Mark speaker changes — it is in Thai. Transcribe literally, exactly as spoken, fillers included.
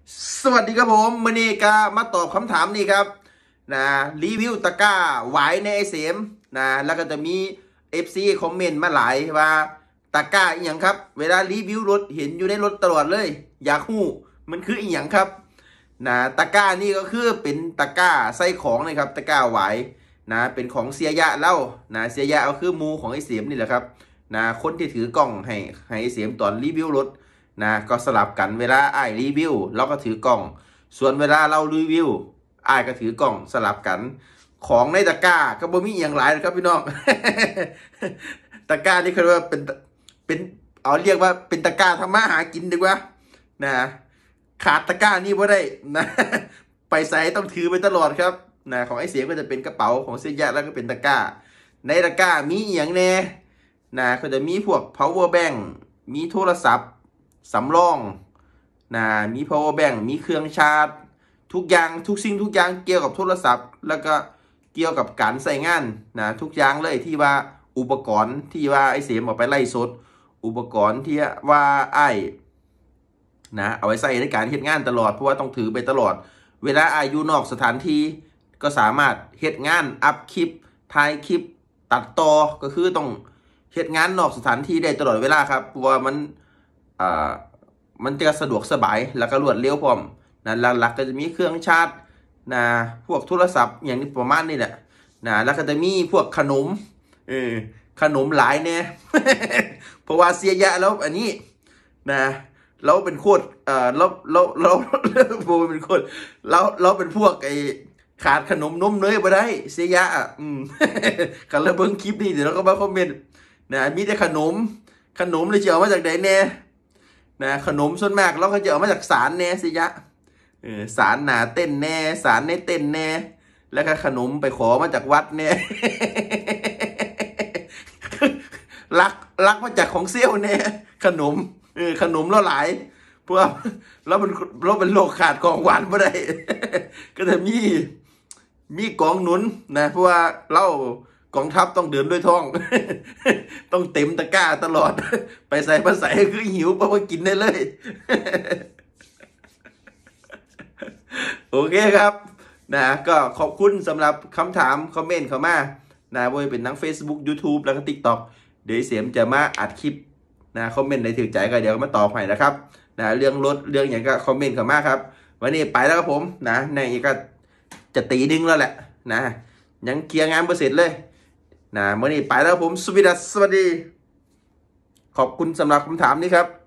Speaker 1: สวัสดีครับผมมื่อนี้ก็มาตอบคำถามนี่ครับนะรีวิวตะกร้าหวายในไอเสมนะแล้วก็จะมี เอฟ ซี คอมเมนต์มาหลายว่าตะกร้าอีหยังครับเวลารีวิวรถเห็นอยู่ในรถตลอดเลยอยากฮู้มันคืออีหยังครับนะตะกร้านี่ก็คือเป็นตะกร้าใส่ของนะครับตะกร้าหวายนะเป็นของเสียยะเล่านะเสียยะก็คือมูของไอเสมนี่แหละครับนะคนที่ถือกล้องให้ให้ไอเสมตอนรีวิวรถนะก็สลับกันเวลาอ้ายรีวิวเราก็ถือกล่องส่วนเวลาเรารีวิวอ้ายก็ถือกล่องสลับกันของในตะกร้าก็บ่มีอย่างไรนะครับพี่น้อง ตะกร้านี่คือว่าเป็นเป็นเอาเรียกว่าเป็นตะกร้าทำมาหากินดีกว่านะขาดตะกร้านี่บ่ได้นะไปใส่ต้องถือไปตลอดครับนะของไอ้เสียงก็จะเป็นกระเป๋าของเสียยะแล้วก็เป็นตะกร้าในตะกร้ามีอย่างแน่นะก็จะมีพวก power bank มีโทรศัพท์สำรองนะมี power bank มีเครื่องชาร์จทุกอย่างทุกสิ่งทุกอย่างเกี่ยวกับโทรศัพท์แล้วก็เกี่ยวกับการใส่งานนะทุกอย่างเลยที่ว่าอุปกรณ์ที่ว่าไอ้เสียมออกไปไล่สดอุปกรณ์ที่ว่าไอ้นะเอาไว้ใส่ในการเฮ็ดงานตลอดเพราะว่าต้องถือไปตลอดเวลาไอ้อยู่นอกสถานที่ก็สามารถเฮ็ดงานอัพคลิปถ่ายคลิปตัดต่อก็คือต้องเฮ็ดงานนอกสถานที่ได้ตลอดเวลาครับเพราะว่ามันอ่ามันจะสะดวกสบายแล้วก็รวดเร็วพร้อมนะหลักๆก็จะมีเครื่องชาร์จนะพวกโทรศัพท์อย่างนี้ประมาณนี้แหละนะแล้วก็จะมีพวกขนมเออขนมหลายเนี่ย เพราะว่าเสียยะแล้วอันนี้นะเราเป็นโคตรเอ่อเราเราเราเราเป็นโคตรเราเราเป็นพวกไอ้ขาดขนมนมเนยไปได้เสียยะอ่ะอืม กันแล้วเบิ่งคลิปนี้เดี๋ยวเราก็มาคอมเมนต์นะมีแต่ขนมขนมเลยจะเอามาจากไหนแน่นะขนมส่วนมากเราก็จะเอามาจากสารแน่เสียยะเออสารหนาเต้นแน่สารในเต้นแน่แล้วก็ขนมไปขอมาจากวัดแน่ รักรักมาจากของเซี่ยวเนี่ยขนมเออขนมเราหลายเพราะเราเป็นเราเป็นโรคขาดของหวานไม่ได้ ก็จะมีมีกองหนุนนะเพราะว่าเรากองทัพต้องเดินด้วยท้อง ต้องเต็มตะกร้าตลอด ไปใส่ภาษาคือหิวเพราะว่ากินได้เลย โอเคครับนะก็ขอบคุณสำหรับคำถามคอมเมนต์เข้ามานะว่าเป็นทั้ง Facebook YouTube แล้วก็ TikTok เดี๋ยวเสียมจะมาอัดคลิปนะคอมเมนต์ในถือใจก็เดี๋ยวมาตอบให้นะครับนะเรื่องรถเรื่องอย่างก็คอมเมนต์เข้ามาครับวันนี้ไปแล้วครับผมนะในอีกก็จะตีดึงแล้วแหละนะยังเคลียร์งานไม่เสร็จเลยนะวันนี้ไปแล้วผมสวัสดีสวัสดีขอบคุณสำหรับคำถามนี้ครับ